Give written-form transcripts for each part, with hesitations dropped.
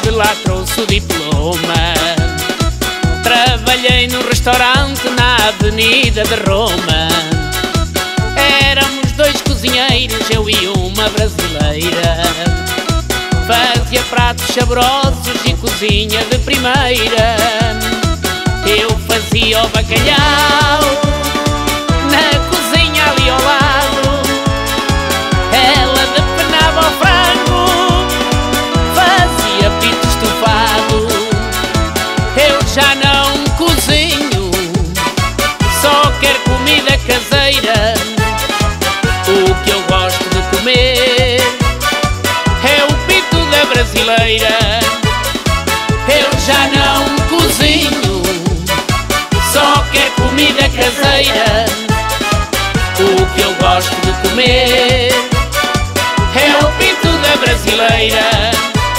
de lá trouxe o diploma. Trabalhei num restaurante na Avenida de Roma. Éramos dois cozinheiros, eu e uma brasileira. Fazia pratos saborosos e cozinha de primeira. Eu fazia o bacalhau na cozinha ali ao lado. Ela depenava o frango, fazia pito estufado. Eu já não cozinho, só quero comida caseira. O que eu gosto de comer é o pito da brasileira. Eu já não cozinho, só quero comida caseira. O que eu gosto de comer é o pito da brasileira.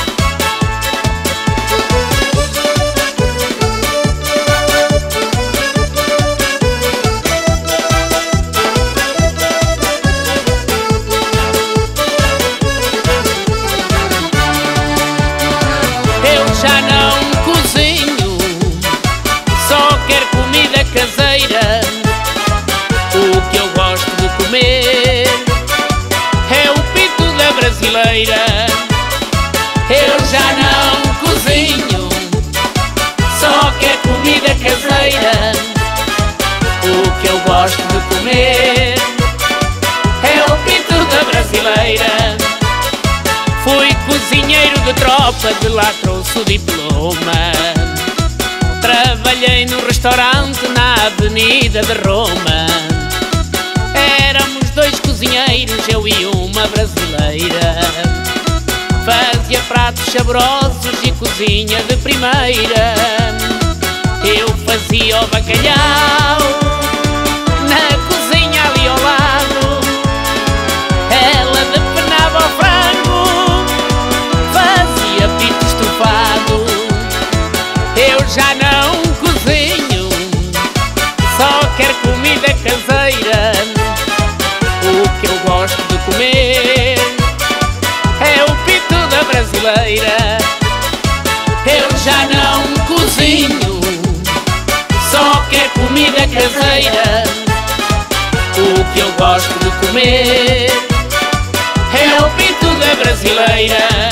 Eu já não cozinho, só quero comida caseira. O que eu gosto de comer é o pito da brasileira. Eu já não cozinho, só quero comida caseira. O que eu gosto de comer é o pito da brasileira. Fui cozinheiro de tropa, de lá trouxe o diploma. Trabalhei num restaurante na Avenida de Roma. Éramos dois cozinheiros, eu e uma brasileira. Fazia pratos saborosos e cozinha de primeira. Eu fazia o bacalhau na cozinha ali ao lado. Ela depenava o frango, fazia pito estufado. Eu já não cozinho, só quero comida caseira. O que eu gosto de comer é o pito da brasileira. Eu já não cozinho, só quero comida caseira. O que eu gosto de comer é o pito da brasileira.